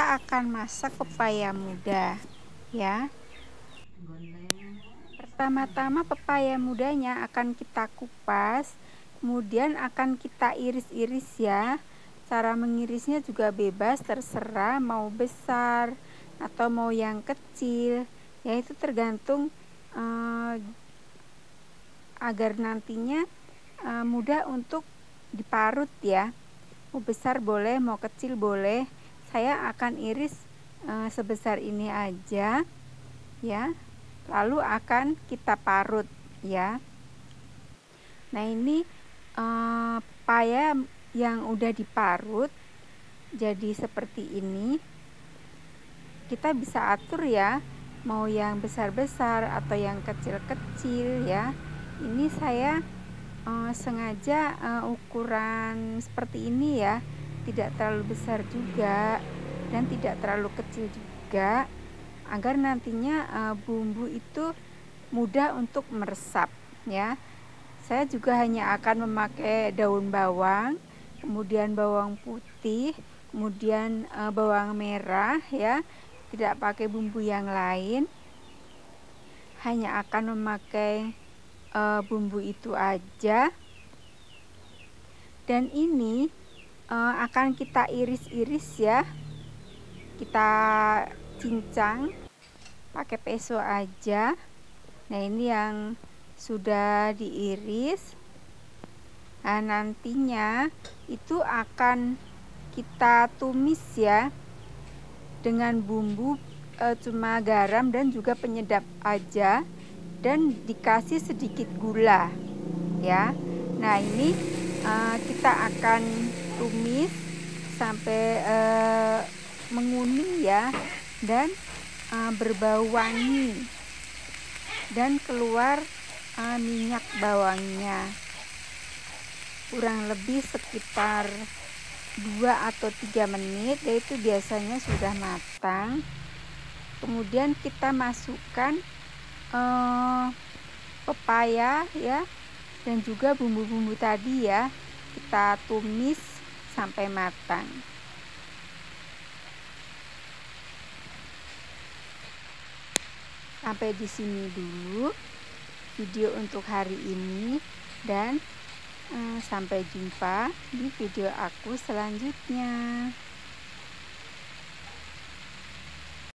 kita akan masak pepaya muda ya. Pertama-tama pepaya mudanya akan kita kupas, kemudian akan kita iris-iris ya. Cara mengirisnya juga bebas, terserah mau besar atau mau yang kecil ya, itu tergantung agar nantinya mudah untuk diparut ya. Mau besar boleh, mau kecil boleh. Saya akan iris sebesar ini aja ya, lalu akan kita parut ya. Nah ini pepaya yang udah diparut jadi seperti ini. Kita bisa atur ya, mau yang besar-besar atau yang kecil-kecil ya. Ini saya sengaja ukuran seperti ini ya, tidak terlalu besar juga dan tidak terlalu kecil juga, agar nantinya bumbu itu mudah untuk meresap ya. Saya juga hanya akan memakai daun bawang, kemudian bawang putih, kemudian bawang merah ya, tidak pakai bumbu yang lain, hanya akan memakai bumbu itu aja. Dan ini akan kita iris-iris ya, kita cincang pakai peso aja. Nah ini yang sudah diiris. Nah nantinya itu akan kita tumis ya dengan bumbu cuma garam dan juga penyedap aja, dan dikasih sedikit gula ya. Nah ini kita akan tumis sampai menguning ya, dan berbau wangi dan keluar minyak bawangnya. Kurang lebih sekitar 2 atau 3 menit yaitu biasanya sudah matang. Kemudian kita masukkan pepaya ya, dan juga bumbu-bumbu tadi ya, kita tumis sampai matang. Sampai di sini dulu video untuk hari ini, dan sampai jumpa di video aku selanjutnya.